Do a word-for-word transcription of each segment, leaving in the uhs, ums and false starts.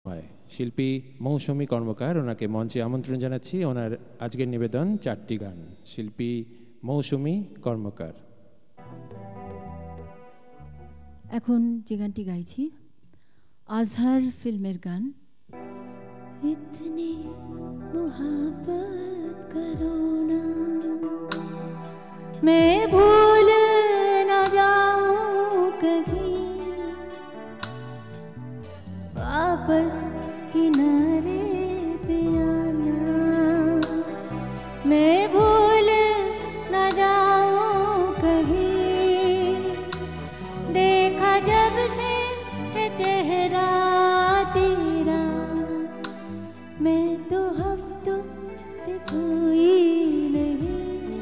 শিল্পী মৌসুমী কর্মকার, ওনাকে মঞ্চে আমন্ত্রণ জানাচ্ছি। ওনার আজকের নিবেদন চারটি গান। শিল্পী মৌসুমী কর্মকার। এখন যে গানটি গাইছি আজহার ফিল্মের গান। ইতনি মোহাব্বত করো না मैं भूल न जाऊं कभी वापस किनारे पे आना मैं भूल न जाऊं कभी देखा जब से है चेहरा तेरा मैं तो हफ्तों से सोई नहीं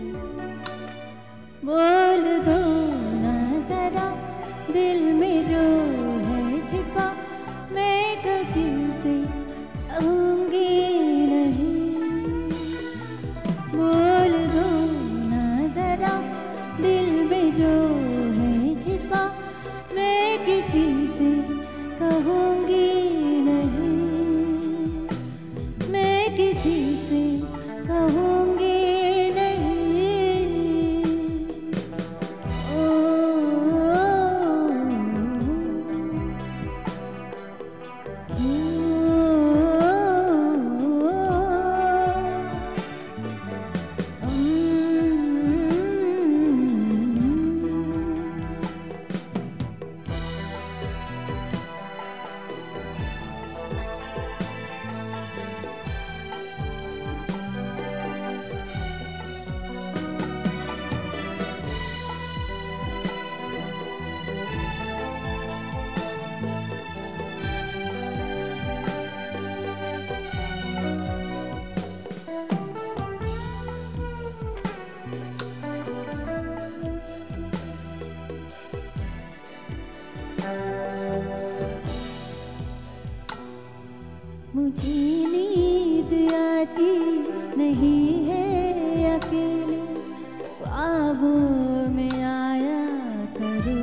बोल दो ना जरा दिल में जो है छिपा मैं कभी से कहूँगी नहीं बोल दो ना जरा दिल में जो है छिपा मैं किसी से कहूँगी नहीं मैं किसी से कहूँगी मुझे नींद आती नहीं है अकेले ख्वाबों में आया करो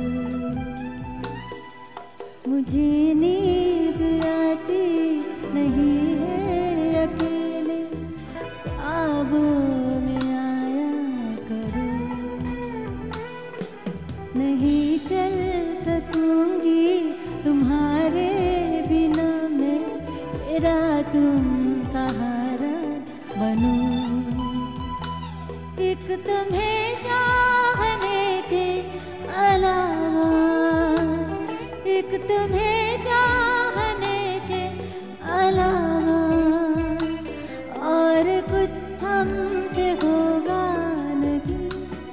मुझे नींद आती नहीं है अकेले ख्वाबों में आया करो नहीं चल सकूंगी तुम्हारे बिना मैं तेरा तुम सहारा बनो एक तुम्हें चाहने के अलावा एक तुम्हें चाहने के अलावा और कुछ हमसे होगा नहीं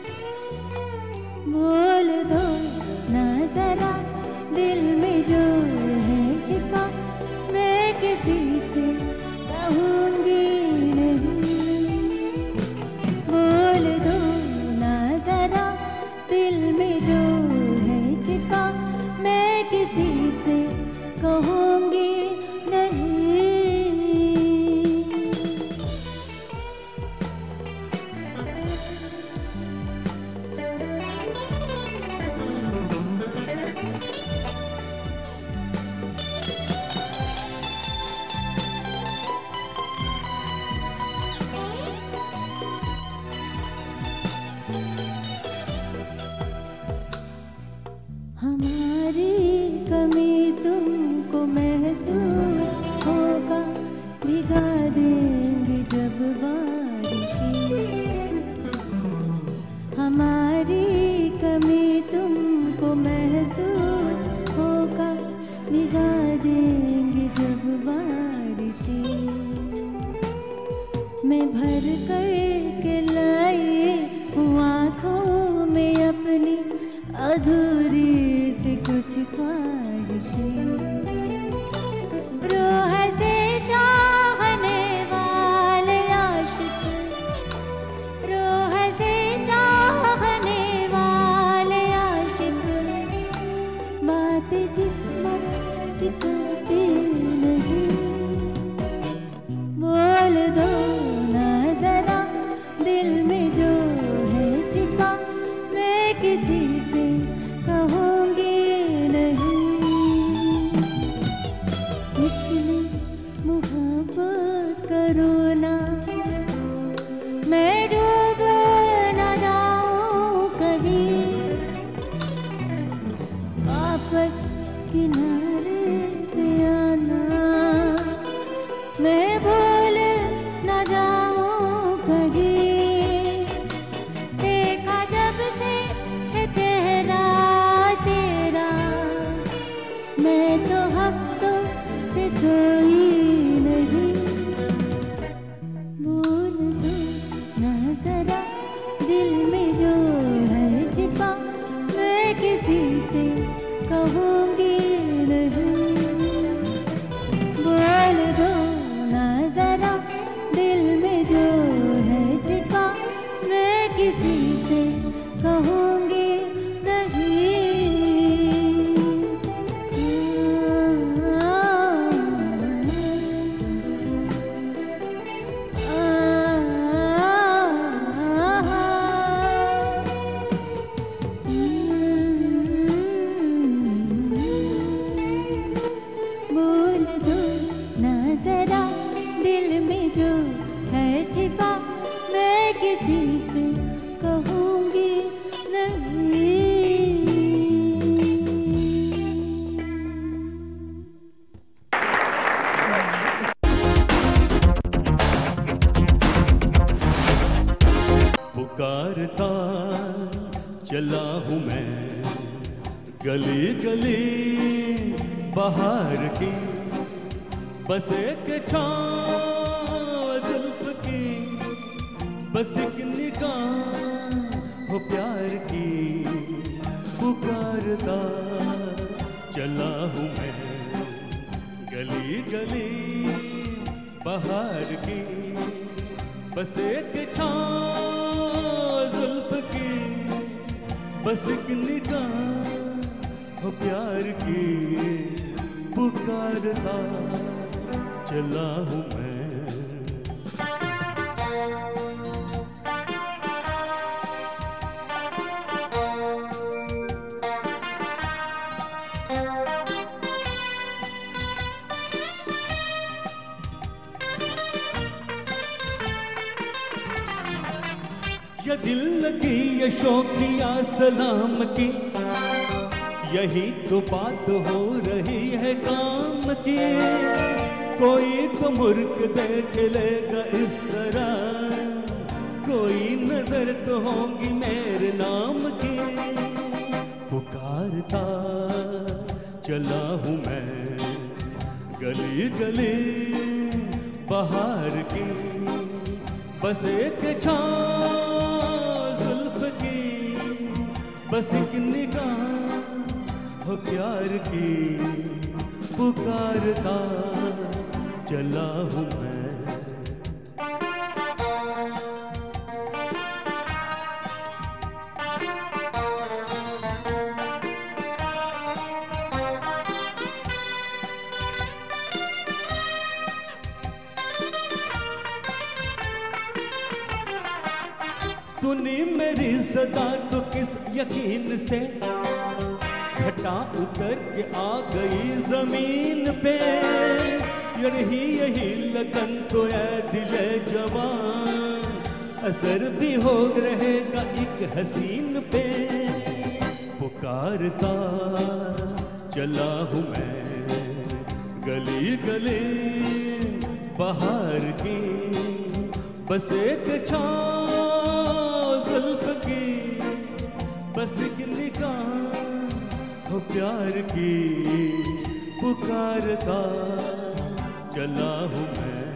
बोल दो ना जरा दिल में जो है छिपा मैं किसी से कहूँगी नहीं बोल दो ना जरा दिल में जो है छिपा मैं किसी से कहूँगी नहीं हमारी कमी तुमको महसूस होगा भिगा देंगे जब बारिशें हमारी कमी तुमको महसूस होगा भिगा देंगे जब बारिशें मैं भर कर के लाई हूँ आँखों में अपनी अधूरी से कुछ ख्वाहिशें रूह से चाहने वाले आशिक रूह से चाहने वाले आशिक बात जिस्म की करते नहीं बोल दो ना जरा दिल में जो है छिपा मैं किसी से मोहब्बत करो ना, मैं डूब ना जाऊं कहीं, वापस किनारे पे आना, मैं भूल ना जाऊं कहीं। देखा जब से है चेहरा तेरा, मैं तो हफ्तों से सोई नहीं। बोल दो ना जरा दिल में जो है छिपा, मैं किसी से कहूँगी नहीं। बोल दो ना जरा दिल में जो है छिपा, मैं किसी से कहूँगी नहीं। बोल दो ना जरा दिल में जो है छिपा, मैं किसी से कहूँगी नहीं। पुकारता चला हूँ मैं गली गली बाहर की, बस एक छाँव जुल्फ की, बस एक निगाह हो प्यार की। पुकारता चला हूँ मैं गली गली बाहर की, बस एक छाँव जुल्फ की, बस एक निगाह हो प्यार की। पुकारता चला हूँ मैं। ये दिल लगी ये शौकिया सलाम की, यही तो बात हो रही है काम की। कोई तो मुर्ख देख लेगा इस तरह, कोई नजर तो होगी मेरे नाम की। पुकारता चला हूँ मैं गली गली बाहर की, बस एक छाँव जुल्फ की, बस एक निगाह हो प्यार की। पुकारता चला हूँ मैं। सुनी मेरी सदा तो किस यकीन से, घटा उतर के आ गई जमीन पे। यही यही लगन तो है दिले जवान, असर भी हो रहेगा एक हसीन पे। पुकारता चला हूँ मैं गली गली बाहर की, बस एक छाँव जुल्फ की, बस एक निगाह हो प्यार की। पुकारता चला हूँ मैं।